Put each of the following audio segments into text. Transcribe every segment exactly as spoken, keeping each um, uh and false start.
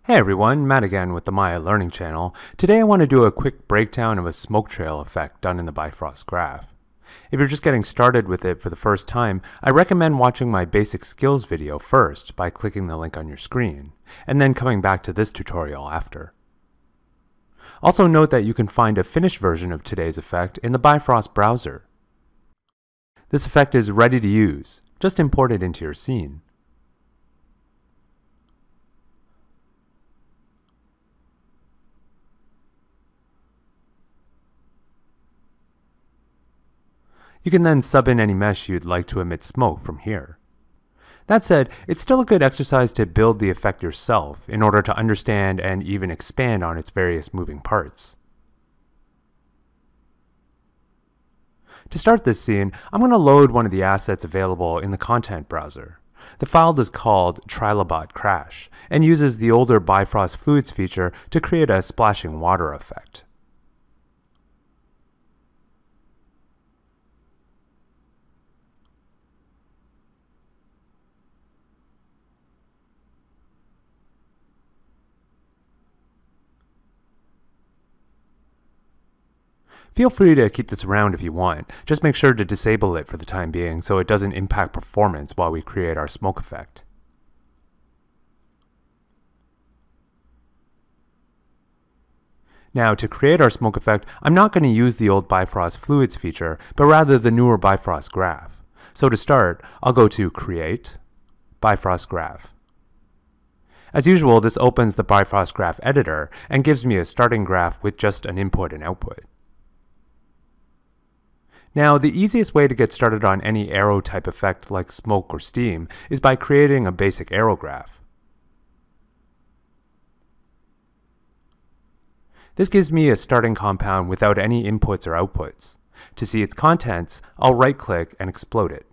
Hey everyone, Matt again with the Maya Learning Channel. Today I want to do a quick breakdown of a smoke trail effect done in the Bifrost Graph. If you're just getting started with it for the first time, I recommend watching my basic skills video first by clicking the link on your screen, and then coming back to this tutorial after. Also note that you can find a finished version of today's effect in the Bifrost browser. This effect is ready to use. Just import it into your scene. You can then sub in any mesh you'd like to emit smoke from here. That said, it's still a good exercise to build the effect yourself in order to understand and even expand on its various moving parts. To start this scene, I'm going to load one of the assets available in the content browser. The file is called Trilobot Crash and uses the older Bifrost Fluids feature to create a splashing water effect. Feel free to keep this around if you want. Just make sure to disable it for the time being so it doesn't impact performance while we create our smoke effect. Now, to create our smoke effect, I'm not going to use the old Bifrost Fluids feature, but rather the newer Bifrost Graph. So to start, I'll go to Create, Bifrost Graph. As usual, this opens the Bifrost Graph editor and gives me a starting graph with just an input and output. Now, the easiest way to get started on any aero type effect like smoke or steam is by creating a basic aero graph. This gives me a starting compound without any inputs or outputs. To see its contents, I'll right-click and explode it.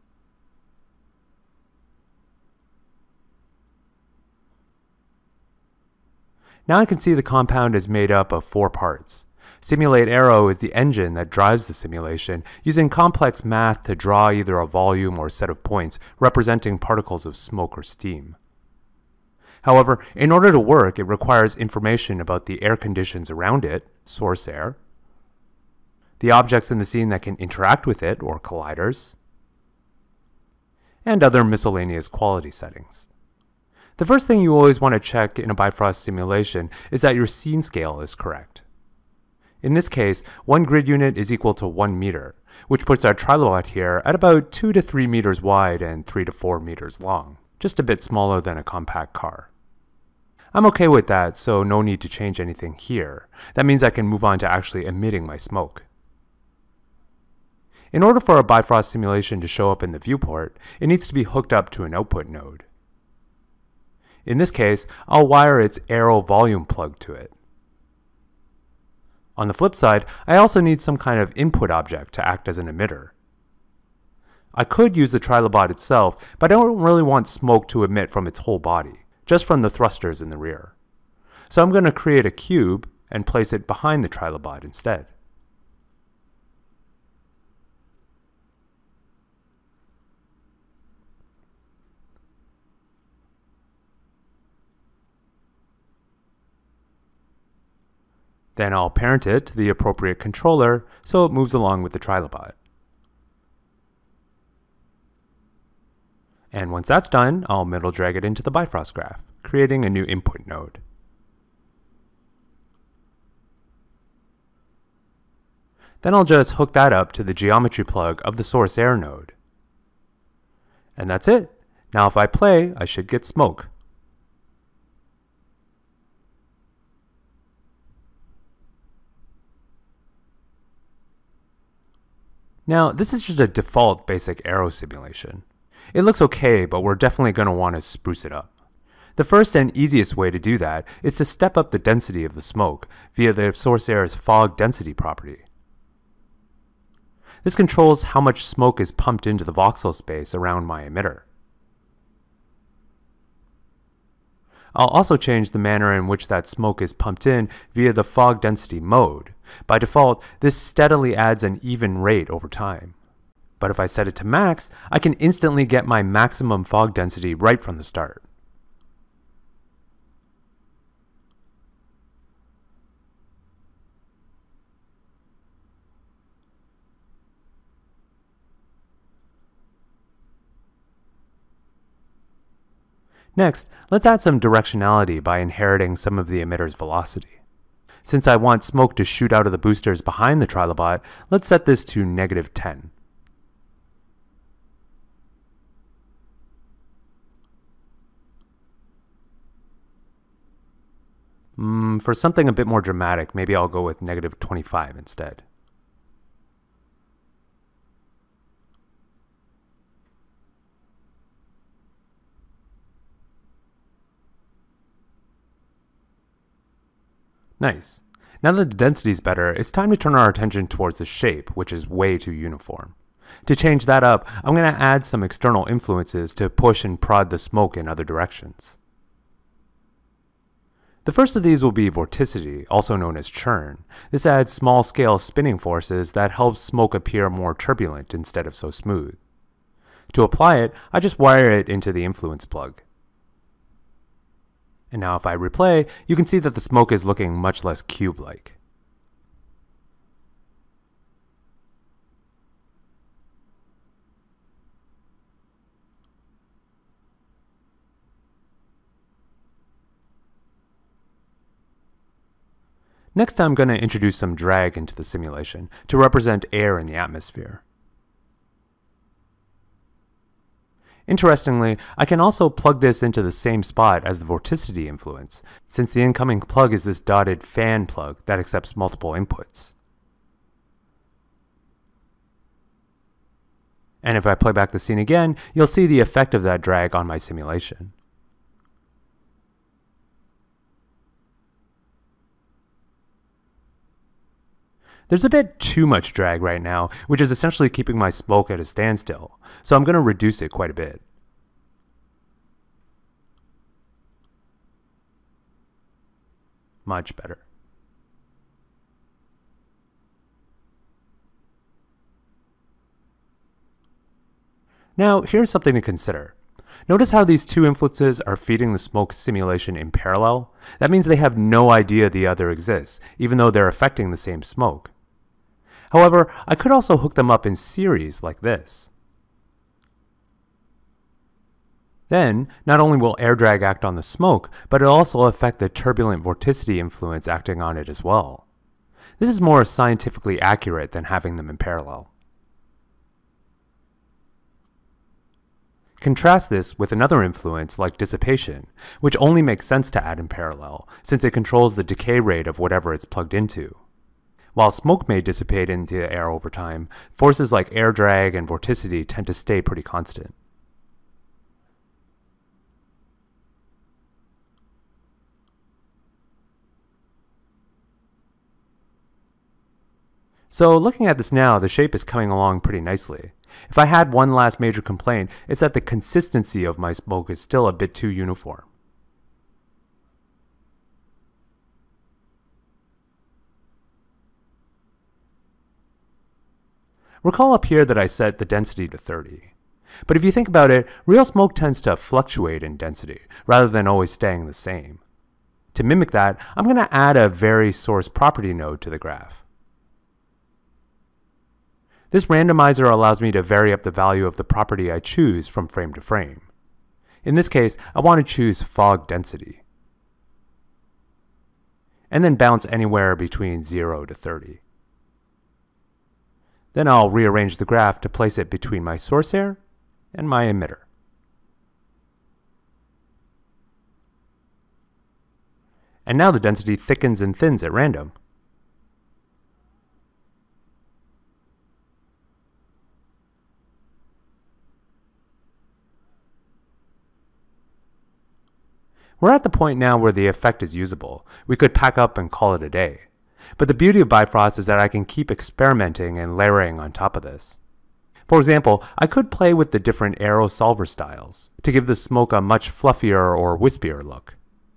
Now I can see the compound is made up of four parts. Simulate Aero is the engine that drives the simulation, using complex math to draw either a volume or set of points representing particles of smoke or steam. However, in order to work, it requires information about the air conditions around it, source air, the objects in the scene that can interact with it, or colliders, and other miscellaneous quality settings. The first thing you always want to check in a Bifrost simulation is that your scene scale is correct. In this case, one grid unit is equal to one meter, which puts our trilobot here at about two to three meters wide and three to four meters long, just a bit smaller than a compact car. I'm okay with that, so no need to change anything here. That means I can move on to actually emitting my smoke. In order for a Bifrost simulation to show up in the viewport, it needs to be hooked up to an output node. In this case, I'll wire its aero volume plug to it. On the flip side, I also need some kind of input object to act as an emitter. I could use the trilobot itself, but I don't really want smoke to emit from its whole body, just from the thrusters in the rear. So I'm going to create a cube and place it behind the trilobot instead. Then I'll parent it to the appropriate controller so it moves along with the trilobot. And once that's done, I'll middle drag it into the Bifrost Graph, creating a new input node. Then I'll just hook that up to the geometry plug of the source air node. And that's it. Now if I play, I should get smoke. Now, this is just a default basic aero simulation. It looks okay, but we're definitely going to want to spruce it up. The first and easiest way to do that is to step up the density of the smoke via the source air's fog density property. This controls how much smoke is pumped into the voxel space around my emitter. I'll also change the manner in which that smoke is pumped in via the fog density mode. By default, this steadily adds an even rate over time. But if I set it to max, I can instantly get my maximum fog density right from the start. Next, let's add some directionality by inheriting some of the emitter's velocity. Since I want smoke to shoot out of the boosters behind the trilobot, let's set this to negative ten. Mm, for something a bit more dramatic, maybe I'll go with negative twenty-five instead. Nice. Now that the density is better, it's time to turn our attention towards the shape, which is way too uniform. To change that up, I'm going to add some external influences to push and prod the smoke in other directions. The first of these will be vorticity, also known as churn. This adds small-scale spinning forces that helps smoke appear more turbulent instead of so smooth. To apply it, I just wire it into the influence plug. And now if I replay, you can see that the smoke is looking much less cube-like. Next, I'm going to introduce some drag into the simulation to represent air in the atmosphere. Interestingly, I can also plug this into the same spot as the vorticity influence, since the incoming plug is this dotted fan plug that accepts multiple inputs. And if I play back the scene again, you'll see the effect of that drag on my simulation. There's a bit too much drag right now, which is essentially keeping my smoke at a standstill, so I'm going to reduce it quite a bit. Much better. Now, here's something to consider. Notice how these two influences are feeding the smoke simulation in parallel? That means they have no idea the other exists, even though they're affecting the same smoke. However, I could also hook them up in series like this. Then, not only will air drag act on the smoke, but it'll also affect the turbulent vorticity influence acting on it as well. This is more scientifically accurate than having them in parallel. Contrast this with another influence like dissipation, which only makes sense to add in parallel, since it controls the decay rate of whatever it's plugged into. While smoke may dissipate into the air over time, forces like air drag and vorticity tend to stay pretty constant. So looking at this now, the shape is coming along pretty nicely. If I had one last major complaint, it's that the consistency of my smoke is still a bit too uniform. Recall up here that I set the density to thirty. But if you think about it, real smoke tends to fluctuate in density, rather than always staying the same. To mimic that, I'm going to add a vary source property node to the graph. This randomizer allows me to vary up the value of the property I choose from frame to frame. In this case, I want to choose fog density, and then bounce anywhere between zero to thirty. Then I'll rearrange the graph to place it between my source air and my emitter. And now the density thickens and thins at random. We're at the point now where the effect is usable. We could pack up and call it a day. But the beauty of Bifrost is that I can keep experimenting and layering on top of this. For example, I could play with the different Aero solver styles to give the smoke a much fluffier or wispier look.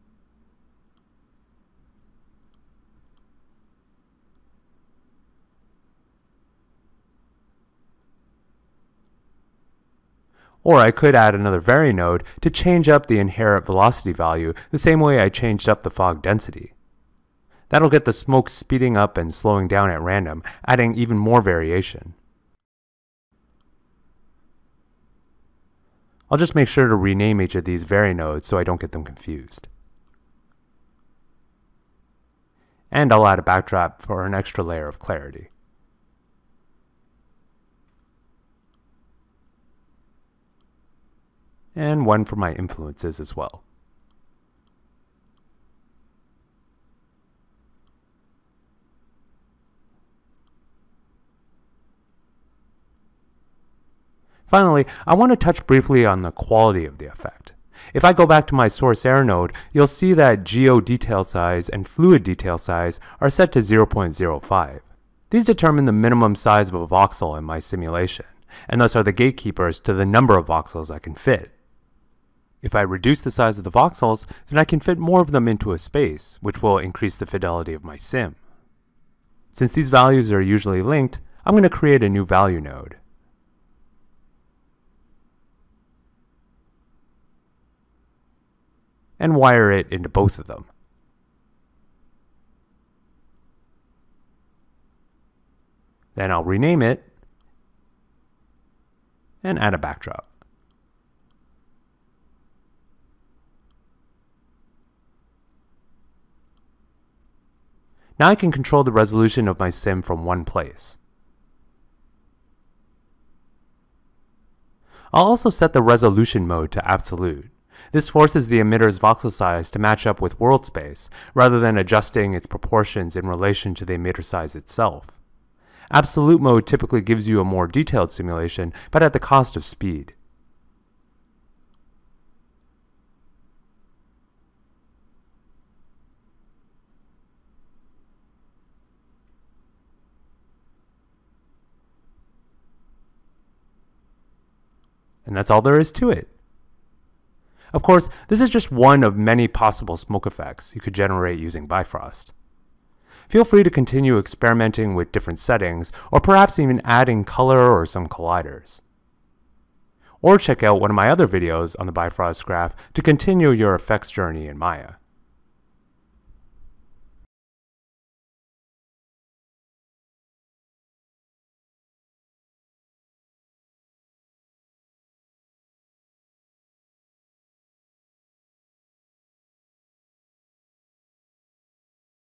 Or I could add another vary node to change up the inherent velocity value the same way I changed up the fog density. That'll get the smoke speeding up and slowing down at random, adding even more variation. I'll just make sure to rename each of these vari nodes so I don't get them confused. And I'll add a backdrop for an extra layer of clarity. And one for my influences as well. Finally, I want to touch briefly on the quality of the effect. If I go back to my source air node, you'll see that geo detail size and fluid detail size are set to zero point zero five. These determine the minimum size of a voxel in my simulation, and thus are the gatekeepers to the number of voxels I can fit. If I reduce the size of the voxels, then I can fit more of them into a space, which will increase the fidelity of my sim. Since these values are usually linked, I'm going to create a new value node. And wire it into both of them. Then I'll rename it and add a backdrop. Now I can control the resolution of my sim from one place. I'll also set the resolution mode to absolute. This forces the emitter's voxel size to match up with world space, rather than adjusting its proportions in relation to the emitter size itself. Absolute mode typically gives you a more detailed simulation, but at the cost of speed. And that's all there is to it. Of course, this is just one of many possible smoke effects you could generate using Bifrost. Feel free to continue experimenting with different settings, or perhaps even adding color or some colliders. Or check out one of my other videos on the Bifrost Graph to continue your effects journey in Maya.